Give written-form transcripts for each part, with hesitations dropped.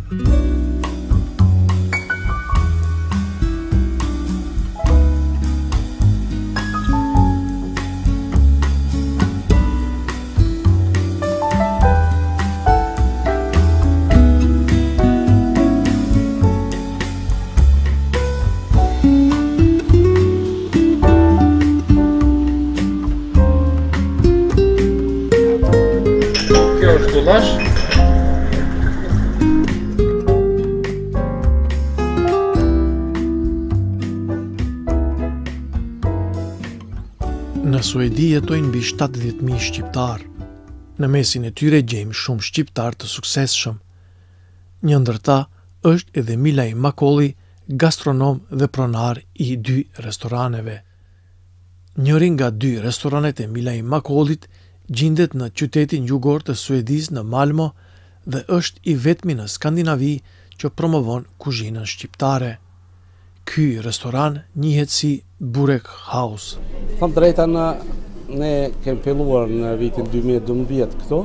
Në Suedi jetojnë mbi 70.000 shqiptar. Në mesin e tyre gjejmë shumë shqiptar të suksesshëm. Një ndër ta është edhe Milaj Makolli, gastronom dhe pronar i 2 restoraneve. Njëri nga 2 restoranet e Milaj Makollit gjendet në qytetin jugor të Suedis në Malmo dhe është i vetmi në Skandinavi që promovon kuzhinën shqiptare. Ky restoran njihet si Burek House. Thëmë drejtën, ne kemi filluar në vitin 2012 këto,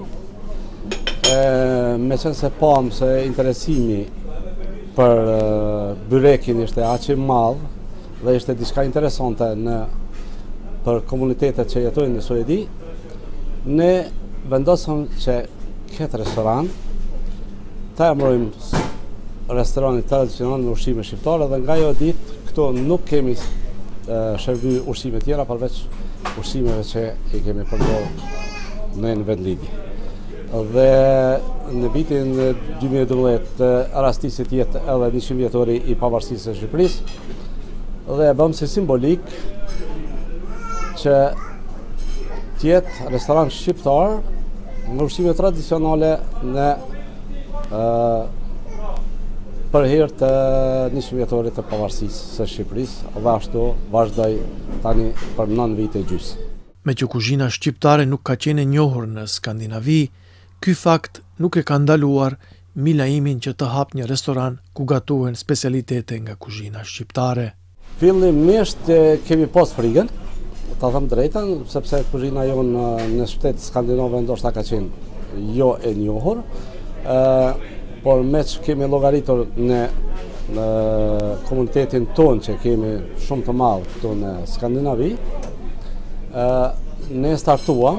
me qenë se pamë se interesimi për burekin ishte aq i madh dhe ishte diçka interesante për komunitetet që jetojnë në Suedi, ne vendosëm që këtë restoran ta emërojmë restoranit tradicional me ushqime shqiptare dhe nga jo ditë këto nuk kemi shërby ushqime tjera përveç ushqimeve që i kemi përdorur në vendlidhje. Dhe në vitin 2012 rastisit jetë edhe 100 vjetori i pavarësisë së Shqipërisë dhe e bëm si simbolik që tjetë restoran shqiptar në ushqime tradicionale në për hir të 100 vjetorit të pavarësisë së Shqipërisë dhe ashtu vazhdoi tani për 9 vite gjys. Me që kuzhina shqiptare nuk ka qenë e njohur në Skandinavi, ky fakt nuk e ka ndaluar Milaimin që të hap një restoran ku gatuhen specialitete nga kuzhina shqiptare. Fillimisht kemi pas frikën, ta them drejtën, sepse kuzhina jonë në shtetet skandinave ndoshta ka qenë jo e njohur. Por me që kemi llogaritur në komunitetin tonë që kemi shumë të madhë këtu në Skandinavi, ne startuam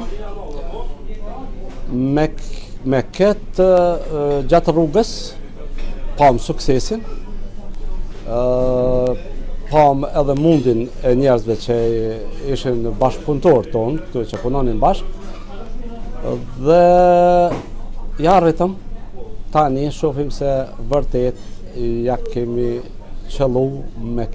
me këtë gjatë rrugës, pam suksesin, pam edhe mundin e njerëzve që ishin bashkëpunëtor tonë, këtu që punonin bashkë, dhe ja rritëm. Tani shohim se vërtet ja kemi qëllu me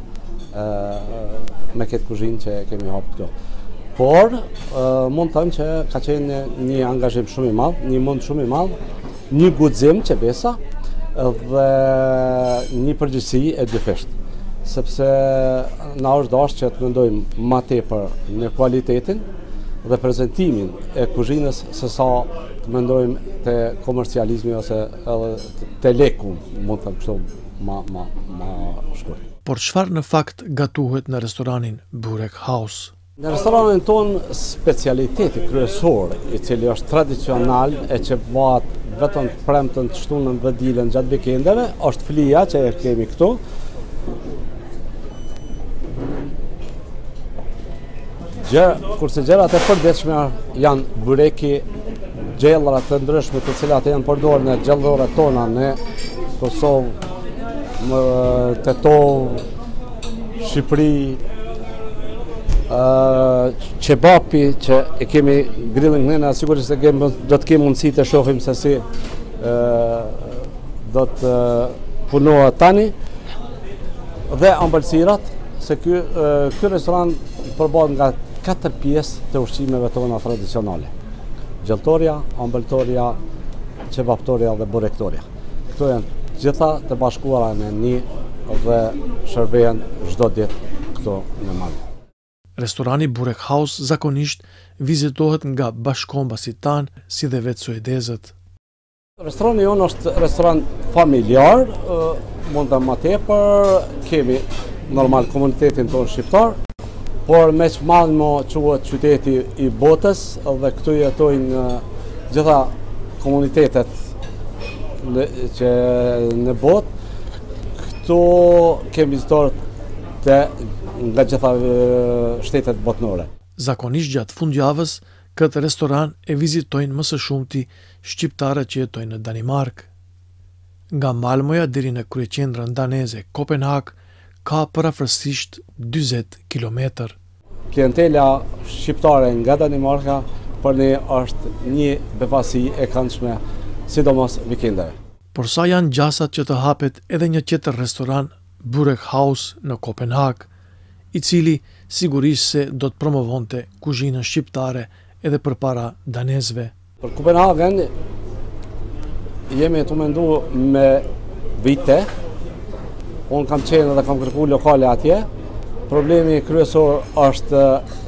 këtë kuzhinë që kemi hapë këto. Por, mund të thëmë që ka qenë një angazhim shumë i madh, një mund shumë i madh, një guxim që besa dhe një përgjegjësi e dyfishtë. Sepse na është dashur që të mendojmë më tepër në kualitetin dhe prezentimin e kuzhinës se sa të mendojmë të komercializmi ose edhe të leku, mund të kështu ma shkurt. Por çfarë në fakt gatuhet në restoranin Burek House? Në restoranin tonë specialiteti kryesor, i cili është tradicional e që bëhet vetëm të premten, të shtunën dhe dilen gjatë vikendeve, është flija që e kemi këtu. Kurse gjërat e përditshme janë bureki, gjellërat të ndryshme të cilat janë përdorur në gjellërat tona në Kosovë, Tetov, Shqipëri, qebapi që e kemi grillin kënena, sigurisht se do të kemi mundësi të shohim se si do të punohet tani, dhe ambëlsirat, se ky restoran përbohet nga 4 pjesë të ushqimeve tona tradicionale. Gjelltoria, ambëltoria, qebaptoria dhe burektoria. Këto janë gjitha të bashkuara në një dhe shërbehen çdo ditë këto në Malmö. Restorani Burek House zakonisht vizitohet nga bashkëkombësit tanë si dhe vetë suedezët. Restorani jonë është restoran familjar, mund të më tepër, kemi normal komunitetin tonë shqiptar, por me që Malmö quhet qyteti i botës dhe këtu jetojnë gjitha komunitetet që në botë, këtu kemi vizitorë nga gjitha shtetet botnore. Zakonisht gjatë fundjavës, këtë restoran e vizitojnë më së shumti shqiptarët që jetojnë në Danimark. Nga Malmoja deri në kryeqendrën daneze Kopenhag ka parafërsisht 40 kilometër. Klientela shqiptare nga Danimarka për ne është një befasi e këndshme, sidomos vikendeve. Por sa janë gjasat që të hapet edhe një tjetër restoran, Burek House në Kopenhag, i cili sigurisht se do të promovonte kuzhinën shqiptare edhe përpara danezëve. Për Kopenhagen jemi të mendu me vite. Unë kam qenë dhe kam kërku lokale atje. Problemi kryesor është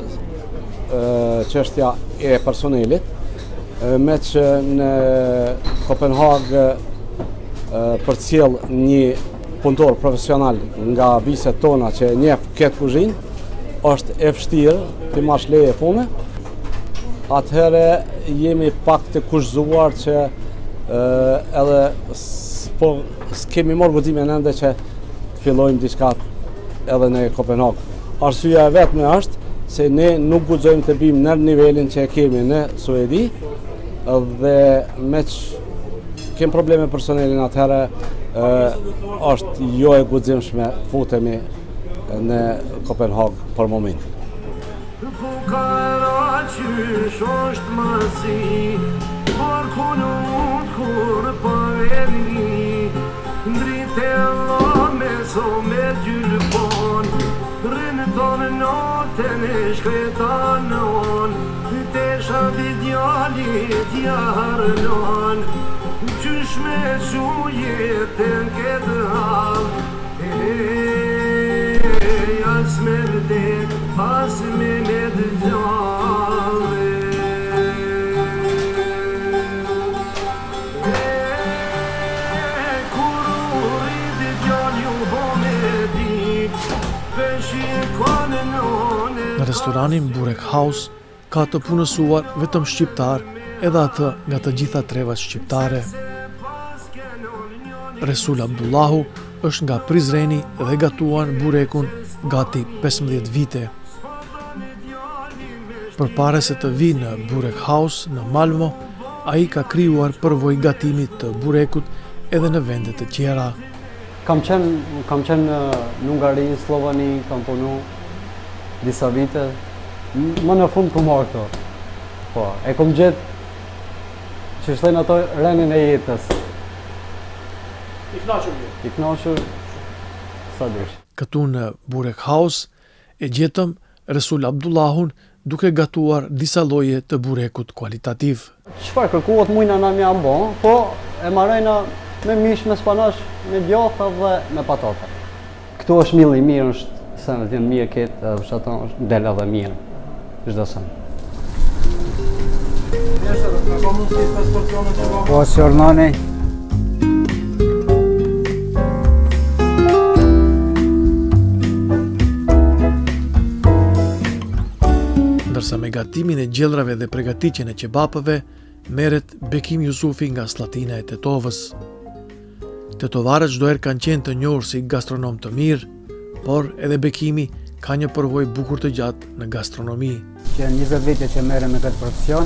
çështja e personelit, me që në Kopenhag përcjell një punëtor profesional nga viset tona që njeh këtë kuzhinë, është e vështirë të marrësh leje pune. Atëherë jemi pak të kushzuar që edhe s'kemi marrë guximin ende që të fillojmë diçka edhe në Kopenhag. Arsyeja e vetme është se ne nuk guxojmë të bim në nivelin që e kemi në Suedi dhe me që kem probleme personelin atëherë është jo e guximshme futemi në Kopenhag për momentin. Fukara qysh është masi, por kunut kur përveli, ndrite Allah me so me gjylpon, rënë tonë notën e shkretanon, të shati djali djarënon, qysh me qujetën këtë halë, as me vdek, as me dëgjallë. Kur u rriti djali u bo me dik, peshi kone none. Në restoranin Burek House ka të punësuar vetëm shqiptar, edhe atë nga të gjitha trevat shqiptare. Resul Abdullahu është nga Prizreni dhe gatuan burekun gati 15 vite. Përpara se të vi në Burek House në Malmo, ai ka krijuar përvojë gatimit të burekut edhe në vende të tjera. Kam qenë në Hungari, Slovani, kam punu disa vite. Më në fund ku marrë këto. Po, e kom gjetë që shtojnë ato rënin e jetës. I knaqër sa dysh. Këtu në Burek House e gjetëm Resul Abdullahun duke gatuar disa lloje të burekut kualitativ. Çfarë kërkuat mujna na më ambo, po e marrëna me mish, me spanash, me djatha dhe me patate. Këtu është milli i mirë, është se në vjen mirë këtë, edhe për ato është del edhe mirë. Çdo sa. Po sjornani. Ndërsa me gatimin e gjellrave dhe përgatitjen e qebapëve, merret Bekim Jusufi nga Slatina e Tetovës. Tetovarët çdo herë kanë qenë të njohur si gastronom të mirë, por edhe Bekimi ka një përvojë bukur të gjatë në gastronomi. Që 20 vite që merrem me këtë profesion.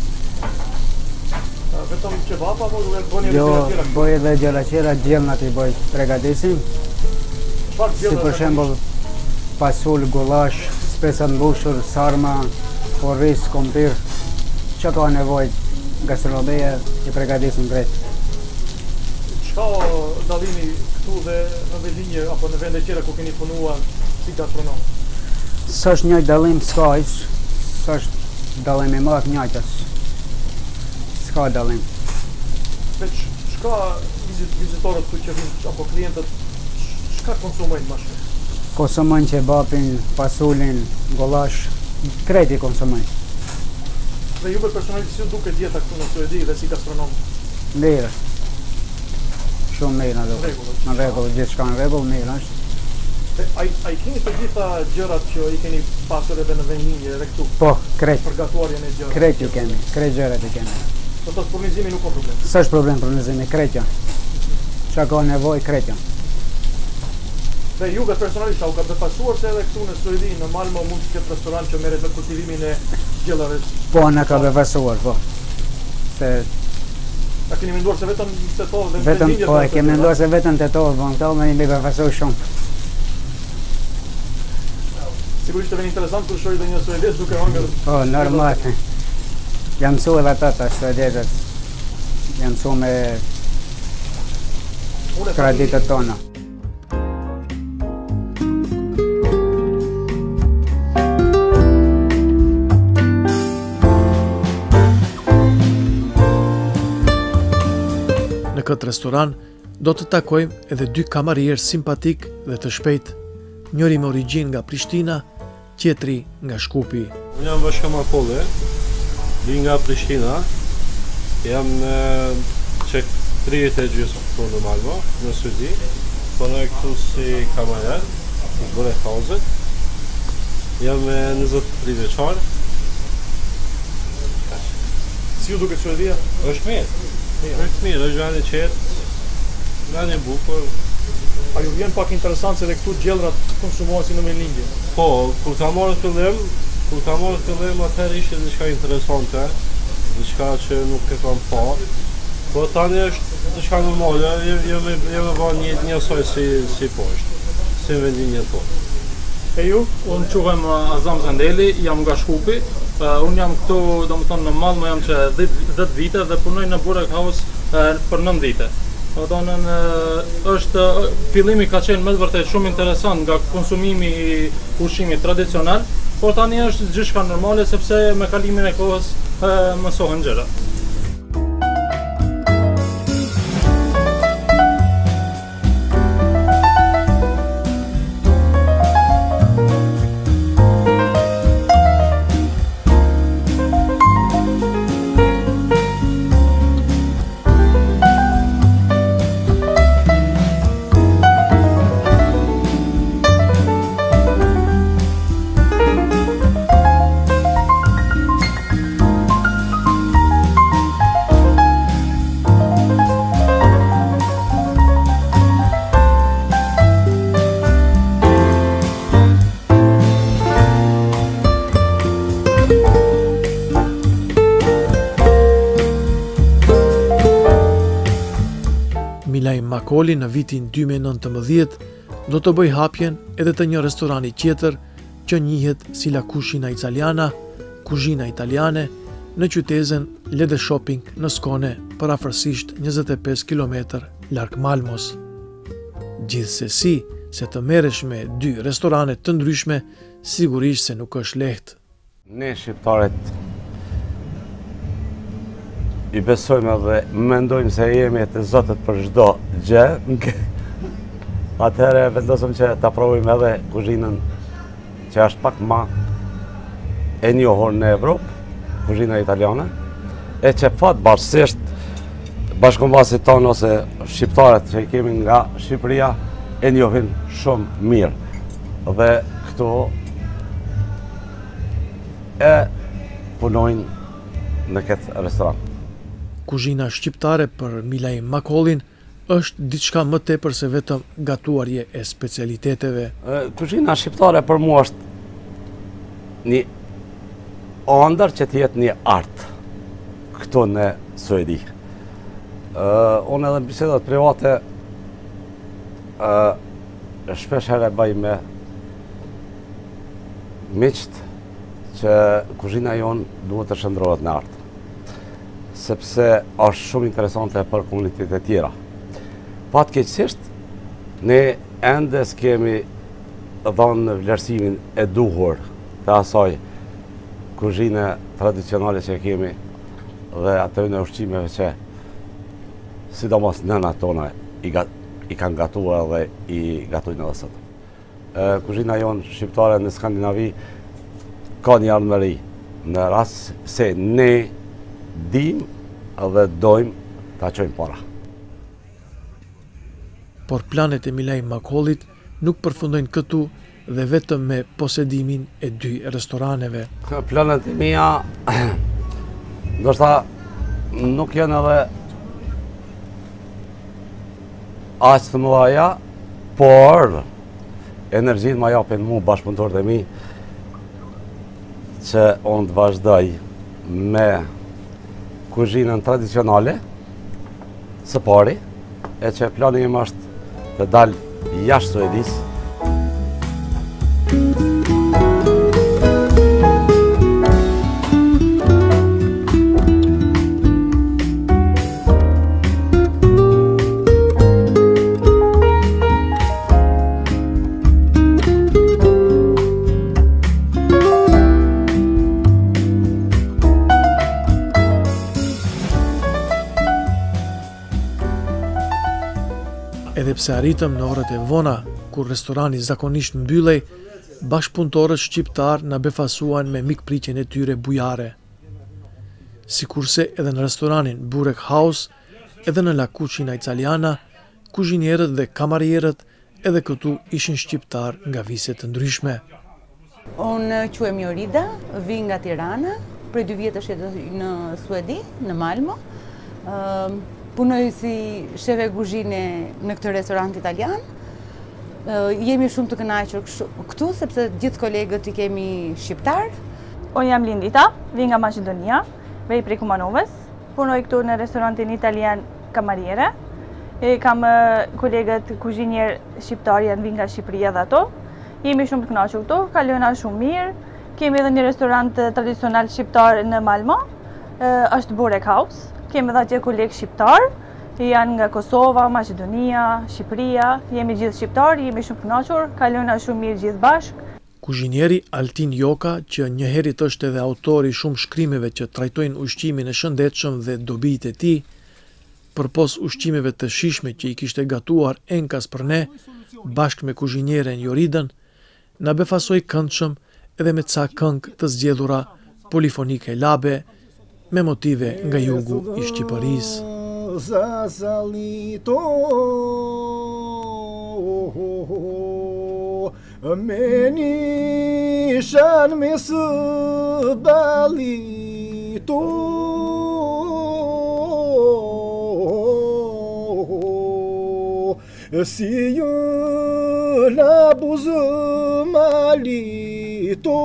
Vetëm qebapa apo duhet bëni edhe gjëra tjera? Jo, bëj edhe gjëra tjera, gjellnat i bëj përgatisim. Si për shembull pasul, gullash, spesa mbushur, sarma, orris, kompir, që ka nevojë gastronomia i përgatisim drejt. Çka dallimi këtu dhe në Vellinje apo në vende tjera ku keni punuar si gastronom? S'është një dallim, s'ka hiç, s'është dallim i madh njëjtës. S'ka dallim. Veç çka vizitorët këtu që vinë apo klientët çka konsumojnë më shumë? Konsumojnë qebapin, pasulin, gollash, krejt i konsumojnë. Dhe ju për personalisht si duket dieta këtu në Suedi dhe si gastronom? Mirë. Shumë mirë ato. Në rregull, gjithçka në rregull, mirë është. Ai keni të gjitha gjërat që i keni pasur edhe në Vellinje edhe këtu? Po, krejt. Përgatuarjen e gjërave. Krejt i kemi, krejt gjërat i kemi. Do të thotë furnizimi nuk ka problem. S'është problem furnizimi, kretja. Çka ka nevojë kretja. Dhe ju vetë personalisht u ka befasuar se edhe këtu në Suedi në Malmö mund të ketë restoran që merret me kultivimin e gjellave. Po na ka befasuar, po. Se A keni menduar se vetëm tetovë dhe vetëm lindjet po e janë kemi të menduar se vetëm tetovë, po këto më i befasoj shumë. Sigurisht të vjen interesant kur shohim edhe një suedez duke hangër. Po, normal. Jam mësuar edhe ata të suedezët. Jam mësuar me traditët tona. Në këtë restoran do të takojmë edhe dy kamarierë simpatik dhe të shpejt, njëri me origjinë nga Prishtina, tjetri nga Shkupi. Unë jam Vashka Makolli, vi nga Prishtina, jam që 3 vite gjysmë këtu në Malmö, në Suedi, punoj këtu si kamarier, në Bure House-it, jam 23 vjeçar. Si ju duket Suedia? Është mirë. Është mirë, është vend i qetë, vend i bukur. A ju vjen pak interesant se edhe këtu gjellrat konsumohen si në vendlindje? Po, kur ka marrë fillim, atëherë ishte diçka interesante, diçka që nuk e kam pa. Po tani është diçka normale, jemi bërë një njësoj si poshtë, si vendinje tonë. E ju? Unë quhem Azam Zendeli, jam nga Shkupi. Unë jam këtu, domethënë në Malmö jam që 10 vite dhe punoj në Burek House për 9 vite. Domethënë është fillimi ka qenë me të vërtetë shumë interesant nga konsumimi i ushqimit tradicional, por tani është gjithçka normale sepse me kalimin e kohës mësohen gjëra. Milaj Makoli në vitin 2019 do të bëj hapjen edhe të një restorani tjetër që njihet si La Cucina Italiana, kuzhina italiane, në qytetin Lede Shopping në Skone, për afërsisht 25 km larg Malmos. Gjithsesi, se të merresh me dy restorane të ndryshme, sigurisht se nuk është lehtë. Ne shqiptarët i besojmë dhe mendojmë se jemi të zotët për çdo gjë. Atëherë vendosëm që ta provojmë edhe kuzhinën që është pak më e njohur në Evropë, kuzhina italiane, e që fatbarësisht bashkëkombëtarët tonë ose shqiptarët që kemi nga Shqipëria e njohin shumë mirë. Dhe këtu e punojnë në këtë restoran. Kuzhina shqiptare për Milaj Makollin është diçka më tepër se vetëm gatuarje e specialiteteve. Kuzhina shqiptare për mua është një ëndër që të jetë një art këtu në Suedi. Unë edhe në bisedat private shpesh herë bëj me miqt që kuzhina jonë duhet të shndrohet në art, sepse është shumë interesante për komunitetet tjera. Fatkeqësisht, ne ende s'kemi dhënë vlerësimin e duhur të asaj kuzhine tradicionale që kemi dhe atë në ushqimeve që sidomos nënat tona i kanë gatuar dhe i gatojnë edhe sot. Kuzhina jonë shqiptare në Skandinavi ka një ardhmëri në rast se ne dim dhe dojmë ta çojmë para. Por planet e Milaj Makollit nuk përfundojnë këtu dhe vetëm me posedimin e dy restoraneve. Planet e mia ndoshta nuk janë edhe aq të mëdha, por energjinë ma japin mu bashkëpunëtorët e mi që unë të vazhdoj me kuzhinën tradicionale së pari, e që plani im është të dalë jashtë Suedisë. Edhe pse arritëm në orët e vona, kur restorani zakonisht mbyllej, bashkëpunëtorët shqiptar na befasuan me mikpritjen e tyre bujare. Sikurse edhe në restoranin Burek House, edhe në La Cucina Italiana, kuzhinierët dhe kamarierët edhe këtu ishin shqiptar nga vise të ndryshme. Unë quhem Jorida, vi nga Tirana, prej 2 vjetësh jetoj në Suedi, në Malmo. Punoj si shefe kuzhine në këtë restorant italian. Jemi shumë të kënaqur këtu, sepse gjithë kolegët i kemi shqiptar. Unë jam Lindita, vi nga Maqedonia, vej prej Kumanovës. Punoj këtu në restorantin italian kamariere. Kam kolegët kuzhinier shqiptar janë vi nga Shqipëria dhe ato. Jemi shumë të kënaqur këtu, kalojna shumë mirë. Kemi edhe një restorant tradicional shqiptar në Malmo, është Burek House. Kemi edhe atje kolegë shqiptar, janë nga Kosova, Maqedonia, Shqipëria, jemi gjithë shqiptar, jemi shumë të kënaqur, kalojna shumë mirë gjithë bashkë. Kuzhinieri Altin Joka, që njëherët është edhe autori shumë shkrimeve që trajtojnë ushqimin e shëndetshëm dhe dobitë e tij, përpos ushqimeve të shijshme që i kishte gatuar enkas për ne, bashkë me kuzhinieren Joridën, na befasoi këndshëm edhe me ca këngë të zgjedhura polifonike labe, me motive nga jugu i Shqipërisë. Zazalito meni shan me së balito si ju la buzë malito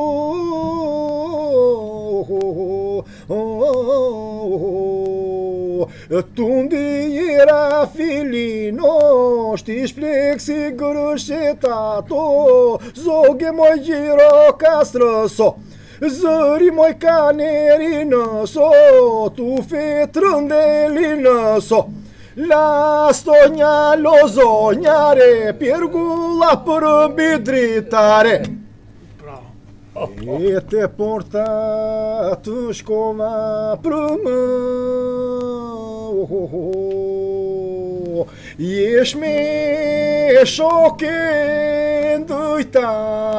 Tundi era filino, shtish plek si gërëshetato, zoge moj gjiro kastrëso, zëri moj kaneri nëso, tu fetrën deli nëso. La stonja lozonjare, pirgula për bidritare. E te porta të shkova për më Jesh me shoke ndëjta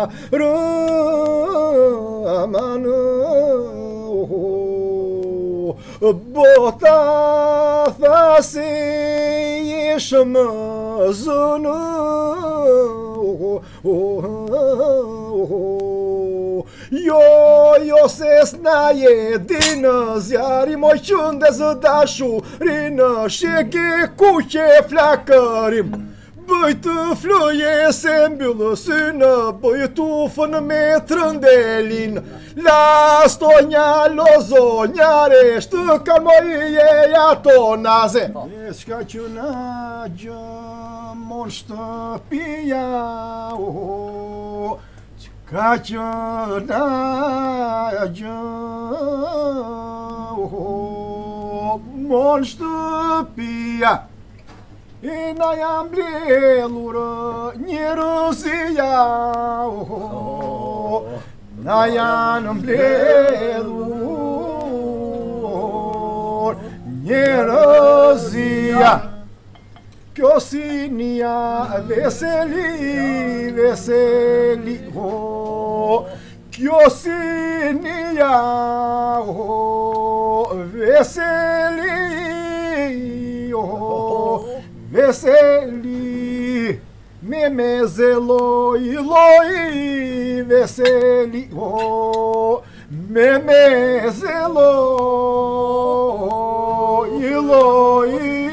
rëmanë Bota tha se jesh më zënë Jo se s'na je dinë, zjari moj qënde zë dashurinë, sheke kuqe flakërim. Bëj të flëje se mbyllë synë, bëj tufën me trëndelin. La stonja lozonjare, shtë kanë moje ato naze. Shka që na gjë mon shtëpia, Ka që na gjë mon shtëpia E na jam blellur njerëzia Na janë blellur njerëzia Kjo sinja veseli, veseli, Kjo sinja veseli, veseli, me meze loj, veseli, me meze loj. filloi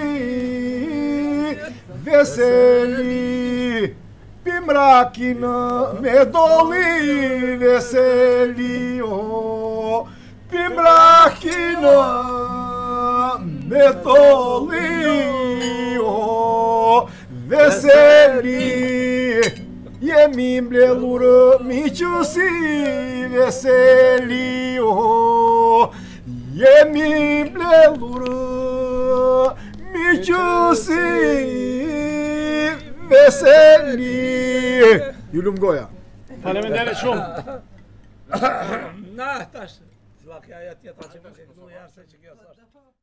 veseli, pimrakin me doli veseli, o, pimrakin me doli, o, veseli, jemi mbledhur miqësi veseli, o, jemi mbledhur miqësi veseli. Ju lumë goja. Faleminderit shumë. Na, tash, zllakja tjetra që më ke këtu jashtë që kjo është.